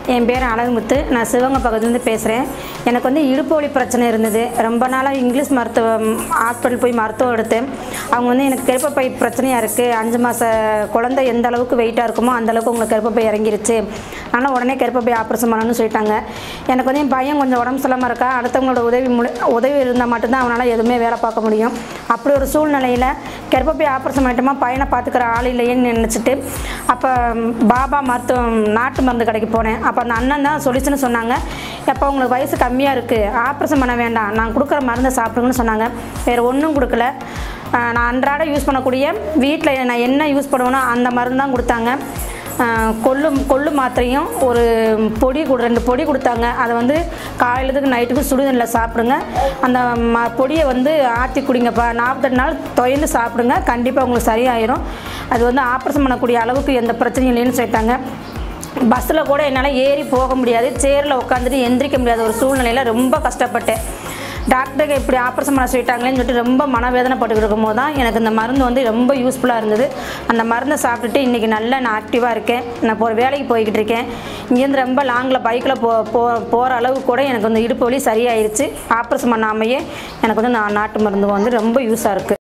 என் பேர் அழகுமுத்து. நான் சிவகங்கை பக்கத்துலேருந்து பேசுகிறேன். எனக்கு வந்து இடுப்பு வலி பிரச்சனை இருந்தது. ரொம்ப நாளாக இங்கிலீஷ் மருத்துவம் ஹாஸ்பிட்டல் போய் மருத்துவம் எடுத்தேன். அவங்க வந்து எனக்கு கர்ப்பப்பை பிரச்சனையாக இருக்குது, 5 மாத குழந்தை எந்த அளவுக்கு வெயிட்டாக இருக்குமோ அந்தளவுக்கு உங்களுக்கு கர்ப்பப்பை இறங்கிருச்சு, அதனால் உடனே கர்ப்பப்பை ஆப்ரேஷன் பண்ணணும்னு சொல்லிட்டாங்க. எனக்கு வந்து என் பையன் கொஞ்சம் உடம்பு சரியில்லாமல் இருக்கா, அடுத்தவங்களோட உதவி இருந்தால் மட்டும்தான் அவனால் எதுவுமே வேலை பார்க்க முடியும். அப்படி ஒரு சூழ்நிலையில் கர்ப்பப்பை ஆப்ரேஷன் பண்ணிட்டோமா, பையனை பார்த்துக்கிற ஆள் இல்லையேன்னு நினச்சிட்டு அப்போ பாபா மருத்துவம் நாட்டு மருந்து கடைக்கு போனேன். அப்போ அந்த அண்ணன் தான் சொல்லிச்சுன்னு சொன்னாங்க, எப்போ உங்களுக்கு வயசு கம்மியாக இருக்குது, ஆப்ரேஷன் பண்ண வேண்டாம், நான் கொடுக்குற மருந்தை சாப்பிடுங்கன்னு சொன்னாங்க. வேறு ஒன்றும் கொடுக்கல. நான் அன்றாட யூஸ் பண்ணக்கூடிய வீட்டில் நான் என்ன யூஸ் பண்ணுவேனோ அந்த மருந்து தான் கொடுத்தாங்க. கொள்ளு மாத்திரையும் ஒரு பொடி 2 பொடி கொடுத்தாங்க. அதை வந்து காலையிலத்துக்கு நைட்டுக்கு சுடுதண்ணில் சாப்பிடுங்க. அந்த பொடியை வந்து ஆற்றி குடிங்கப்பா, 48 நாள் தொய்ந்து சாப்பிடுங்க, கண்டிப்பாக உங்களுக்கு சரியாயிரும். அது வந்து ஆப்ரேஷன் பண்ணக்கூடிய அளவுக்கு எந்த பிரச்சனையும் இல்லைன்னு சொல்லிட்டாங்க. பஸ்ஸில் கூட என்னால் ஏறி போக முடியாது, சேரில் உட்காந்துட்டு எந்திரிக்க முடியாத ஒரு சூழ்நிலையில் ரொம்ப கஷ்டப்பட்டேன். டாக்டருக்கு இப்படி ஆப்ரேஷன் பண்ண சொல்லிட்டாங்களேன்னு சொல்லிட்டு ரொம்ப மனவேதனைப்பட்டுக்கிட்டு இருக்கும்போது தான் எனக்கு இந்த மருந்து வந்து ரொம்ப யூஸ்ஃபுல்லாக இருந்தது. அந்த மருந்தை சாப்பிட்டுட்டு இன்றைக்கி நல்லா நான் ஆக்டிவாக இருக்கேன். நான் ஒரு வேலைக்கு போய்கிட்டு இருக்கேன். இங்கேருந்து ரொம்ப லாங்கில் பைக்கில் போகிற அளவுக்கு கூட எனக்கு வந்து இடுப்பு வலி சரியாயிருச்சு. ஆப்ரேஷன் பண்ணாமையே எனக்கு வந்து நாட்டு மருந்து வந்து ரொம்ப யூஸாக இருக்குது.